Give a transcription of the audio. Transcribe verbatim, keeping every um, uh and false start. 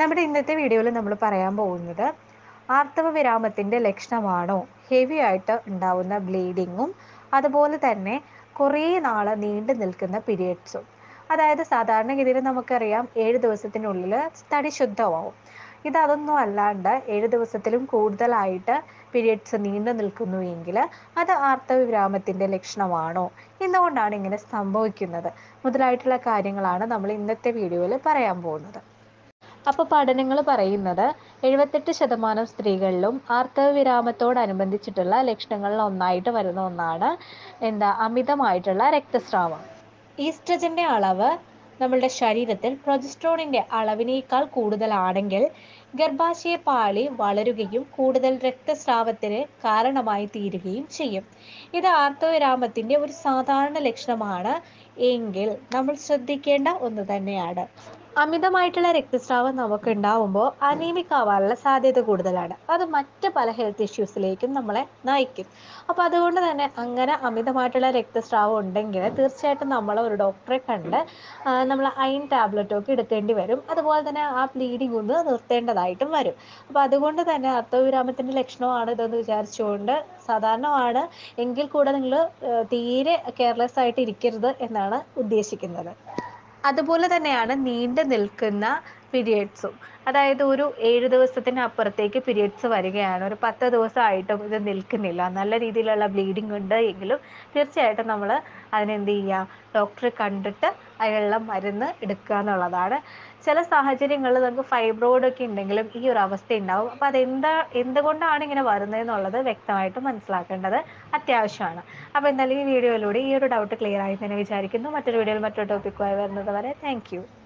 നമ്മുടെ ഇന്നത്തെ വീഡിയോയിൽ നമ്മൾ പറയാൻ പോകുന്നത് ആർത്തവ വിരാമത്തിൻ്റെ ലക്ഷണമാണോ ഹെവി ആയിട്ട് ഉണ്ടാവുന്ന ബ്ലീഡിങ്ങും അതുപോലെ തന്നെ കുറേ നാൾ നീണ്ടു നിൽക്കുന്ന പീരിയഡ്സും. അതായത് സാധാരണഗതിയിൽ നമുക്കറിയാം ഏഴ് ദിവസത്തിനുള്ളിൽ തടി ശുദ്ധമാവും. ഇത് അതൊന്നും അല്ലാണ്ട് ഏഴ് ദിവസത്തിലും കൂടുതലായിട്ട് പീരിയഡ്സ് നീണ്ടു നിൽക്കുന്നുവെങ്കിൽ അത് ആർത്തവ വിരാമത്തിൻ്റെ ലക്ഷണമാണോ, എന്തുകൊണ്ടാണ് ഇങ്ങനെ സംഭവിക്കുന്നത് മുതലായിട്ടുള്ള കാര്യങ്ങളാണ് നമ്മൾ ഇന്നത്തെ വീഡിയോയിൽ പറയാൻ പോകുന്നത്. അപ്പോൾ പഠനങ്ങൾ പറയുന്നത് എഴുപത്തെട്ട് ശതമാനം സ്ത്രീകളിലും ആർത്തവ വിരാമത്തോടനുബന്ധിച്ചിട്ടുള്ള ലക്ഷണങ്ങളിൽ ഒന്നായിട്ട് വരുന്ന ഒന്നാണ് എന്താ അമിതമായിട്ടുള്ള രക്തസ്രാവം. ഈസ്ട്രജൻ്റെ അളവ് നമ്മളുടെ ശരീരത്തിൽ പ്രൊജസ്ട്രോണിൻ്റെ അളവിനേക്കാൾ കൂടുതലാണെങ്കിൽ ഗർഭാശയ പാളി വളരുകയും കൂടുതൽ രക്തസ്രാവത്തിന് കാരണമായി തീരുകയും ചെയ്യും. ഇത് ആർത്തവവിരാമത്തിൻ്റെ ഒരു സാധാരണ ലക്ഷണമാണ് എങ്കിൽ നമ്മൾ ശ്രദ്ധിക്കേണ്ട ഒന്ന് തന്നെയാണ്. അമിതമായിട്ടുള്ള രക്തസ്രാവം നമുക്ക് ഉണ്ടാവുമ്പോൾ അനീമിക് ആവാനുള്ള സാധ്യത കൂടുതലാണ്. അത് മറ്റ് പല ഹെൽത്ത് ഇഷ്യൂസിലേക്കും നമ്മളെ നയിക്കും. അപ്പോൾ അതുകൊണ്ട് തന്നെ അങ്ങനെ അമിതമായിട്ടുള്ള രക്തസ്രാവം ഉണ്ടെങ്കിൽ തീർച്ചയായിട്ടും നമ്മൾ ഒരു ഡോക്ടറെ കണ്ട് നമ്മൾ അയൺ ടാബ്ലറ്റൊക്കെ എടുക്കേണ്ടി വരും. അതുപോലെ തന്നെ ആ ബ്ലീഡിംഗ് ഒന്ന് നിർത്തേണ്ടതായിട്ടും വരും. അപ്പോൾ അതുകൊണ്ട് തന്നെ ആർത്തവവിരാമത്തിൻ്റെ ലക്ഷണമാണ് ഇതെന്ന് വിചാരിച്ചുകൊണ്ട് സാധാരണമാണ് എങ്കിൽ കൂടെ നിങ്ങൾ തീരെ കെയർലെസ് ആയിട്ട് ഇരിക്കരുത് എന്നാണ് ഉദ്ദേശിക്കുന്നത്. അതുപോലെ തന്നെയാണ് നീണ്ടു നിൽക്കുന്ന പീരിയഡ്സും. അതായത് ഒരു ഏഴ് ദിവസത്തിന് അപ്പുറത്തേക്ക് പീരിയഡ്സ് വരികയാണ്, ഒരു പത്ത് ദിവസമായിട്ടും ഇത് നിൽക്കുന്നില്ല, നല്ല രീതിയിലുള്ള ബ്ലീഡിംഗ് ഉണ്ട് എങ്കിലും തീർച്ചയായിട്ടും നമ്മൾ അതിനെന്ത് ചെയ്യുക, ഡോക്ടറെ കണ്ടിട്ട് അതിനുള്ള മരുന്ന് എടുക്കുക എന്നുള്ളതാണ്. ചില സാഹചര്യങ്ങളിൽ നമുക്ക് ഫൈബ്രോയിഡൊക്കെ ഉണ്ടെങ്കിലും ഈ ഒരു അവസ്ഥ ഉണ്ടാവും. അപ്പോൾ അതെന്താ എന്തുകൊണ്ടാണ് ഇങ്ങനെ വരുന്നതെന്നുള്ളത് വ്യക്തമായിട്ട് മനസ്സിലാക്കേണ്ടത് അത്യാവശ്യമാണ്. അപ്പോൾ എന്തായാലും ഈ വീഡിയോയിലൂടെ ഈ ഒരു ഡൗട്ട് ക്ലിയർ ആയി തന്നെ വിചാരിക്കുന്നു. മറ്റൊരു വീഡിയോയിൽ മറ്റൊരു ടോപ്പിക്കുമായി വരുന്നത് വരെ താങ്ക് യു.